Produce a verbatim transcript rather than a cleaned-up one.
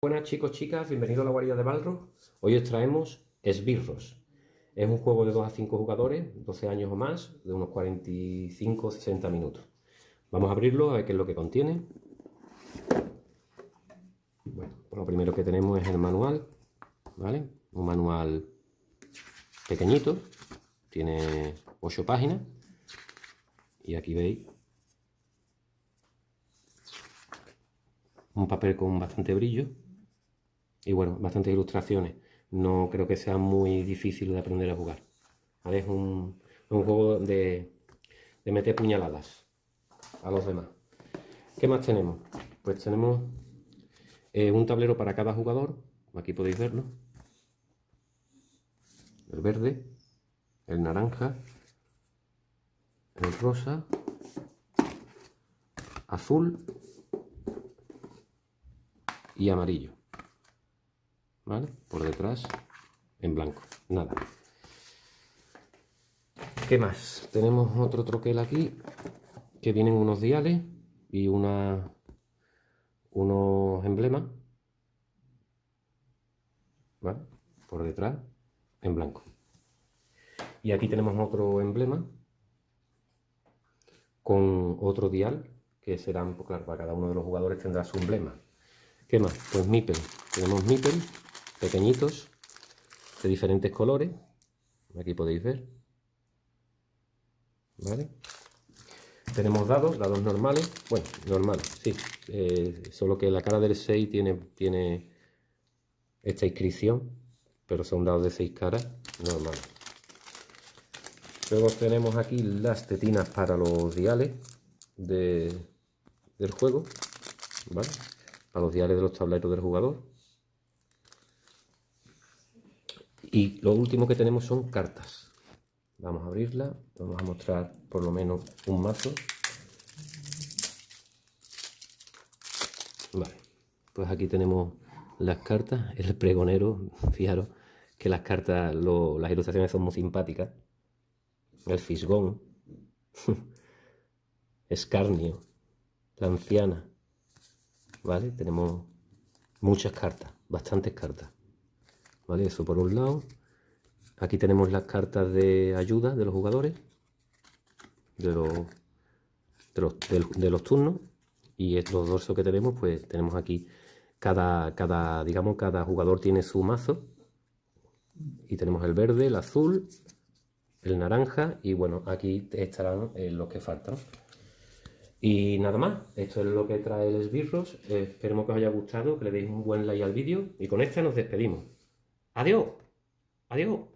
Buenas chicos, chicas, bienvenidos a la guarida de Balrog. Hoy os traemos Esbirros. Es un juego de dos a cinco jugadores, doce años o más, de unos cuarenta y cinco a sesenta minutos. Vamos a abrirlo a ver qué es lo que contiene. Bueno, pues lo primero que tenemos es el manual, ¿vale? Un manual pequeñito, tiene ocho páginas. Y aquí veis un papel con bastante brillo. Y bueno, bastantes ilustraciones. No creo que sea muy difícil de aprender a jugar. ¿Vale? Es un, un juego de, de meter puñaladas a los demás. ¿Qué más tenemos? Pues tenemos eh, un tablero para cada jugador. Aquí podéis verlo. El verde, el naranja, el rosa, azul y amarillo. ¿Vale? Por detrás en blanco, nada. ¿Qué más? Tenemos otro troquel aquí que vienen unos diales y una, unos emblemas, ¿vale? Por detrás en blanco. Y aquí tenemos otro emblema con otro dial que serán, pues claro, para cada uno de los jugadores tendrá su emblema. ¿Qué más? Pues Meeple. Tenemos Meeple pequeñitos de diferentes colores, aquí podéis ver, ¿vale? Tenemos dados, dados normales, bueno, normales, sí, eh, solo que la cara del seis tiene, tiene esta inscripción, pero son dados de seis caras normales. Luego tenemos aquí las tetinas para los diales de, del juego, ¿vale? Para los diales de los tableros del jugador. Y lo último que tenemos son cartas. Vamos a abrirla, vamos a mostrar por lo menos un mazo. Vale, pues aquí tenemos las cartas, el pregonero, fijaros que las cartas, lo, las ilustraciones son muy simpáticas. El fisgón, escarnio, la anciana, ¿vale? Tenemos muchas cartas, bastantes cartas. ¿Vale? Eso por un lado. Aquí tenemos las cartas de ayuda de los jugadores, de los, de los, de, de los turnos. Y estos dorsos que tenemos, pues tenemos aquí, cada, cada, digamos, cada jugador tiene su mazo. Y tenemos el verde, el azul, el naranja y bueno, aquí estarán eh, los que faltan. Y nada más, esto es lo que trae el Esbirros. Eh, esperemos que os haya gustado, que le deis un buen like al vídeo y con esta nos despedimos. ¡Adiós! ¡Adiós!